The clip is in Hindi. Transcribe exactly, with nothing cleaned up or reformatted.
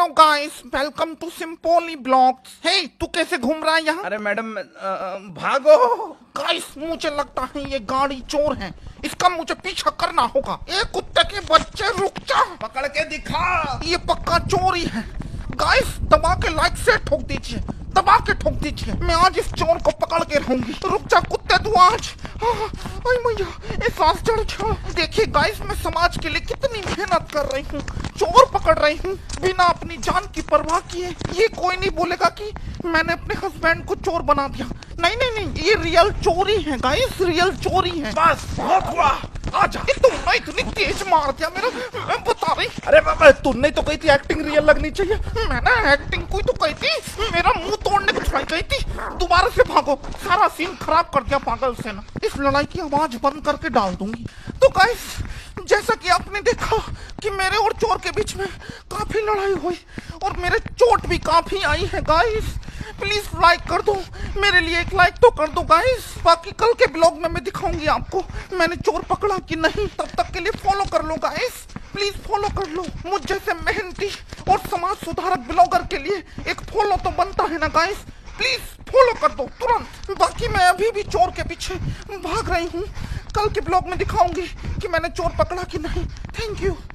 Hello guys, welcome to simply blogs. हे तू कैसे घूम रहा है यहाँ? अरे मैडम भागो। गाइस मुझे लगता है ये गाड़ी चोर है, इसका मुझे पीछा करना होगा। ए कुत्ते के बच्चे रुक जा, पकड़ के दिखा। ये पक्का चोर ही है। गाइस दबा के लाइक से ठोक दीजिए, दबा के ठोक दीजिए। मैं आज इस चोर को पकड़ के रहूंगी। रुक जा कुत्ते तू आज। आई मैया, ये सांस चढ़ जा। देखिए गाइस मैं समाज के लिए कितनी मेहनत कर रही हूँ, चोर पकड़ रही हूँ बिना अपनी जान की परवाह किए। ये कोई नहीं बोलेगा कि मैंने अपने हस्बैंड को चोर बना दिया। नहीं नहीं नहीं, ये रियल चोरी है गाइस, रियल चोरी है। बस बहुत हुआ, आजा। तुमने इतनी तेज मार दिया मेरा, मैं बता रही। अरे बाबा तुमने तो कही थी एक्टिंग रियल लगनी चाहिए। मैंने एक्टिंग कोई तो कही थी, मेरा मुंह तोड़ने को ट्राई कही थी। दोबारा से भागो, सारा सीन खराब कर दिया पागल से ना। इस लड़ाई की आवाज बंद करके डाल दूंगी। तो गाइस जैसा कि आपने देखा कि मेरे और चोर के बीच में काफी लड़ाई हुई और मेरे चोट भी काफी आई है। गाइस प्लीज लाइक कर दो, मेरे लिए एक लाइक तो कर दो गाइस। बाकी कल के ब्लॉग में मैं दिखाऊंगी आपको मैंने चोर पकड़ा कि नहीं। तब तक के लिए फॉलो कर लो गाइस, प्लीज फॉलो कर लो। मुझ जैसे मेहनती और समाज सुधारक ब्लॉगर के लिए एक फॉलो तो बनता है ना गाइस, प्लीज फॉलो कर दो तुरंत। बाकी मैं अभी भी चोर के पीछे भाग रही हूँ, कल के ब्लॉग में दिखाऊंगी कि मैंने चोर पकड़ा कि नहीं। Thank you.